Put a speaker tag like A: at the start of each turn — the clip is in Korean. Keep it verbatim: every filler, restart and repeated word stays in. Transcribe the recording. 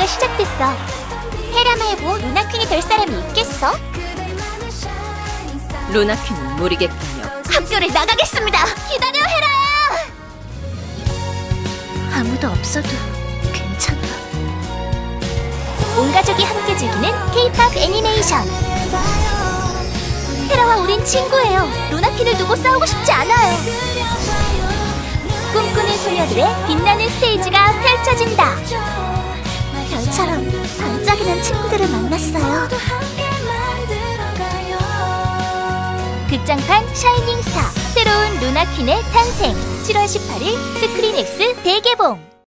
A: 대회가 시작됐어. 헤라 말고 루나퀸이 될 사람이 있겠어?
B: 루나퀸은 무리겠군요.
A: 학교를 나가겠습니다. 기다려, 헤라야. 아무도 없어도 괜찮아. 온 가족이 함께 즐기는 K-팝 애니메이션. 헤라와 우린 친구예요. 루나퀸을 두고 싸우고 싶지 않아요. 꿈꾸는 소녀들의 빛나는 스테이지가 펼쳐진다. 별처럼 반짝이는 친구들을 만났어요. 극장판 샤이닝 스타, 새로운 루나퀸의 탄생. 칠월 십팔일 스크린X 대개봉.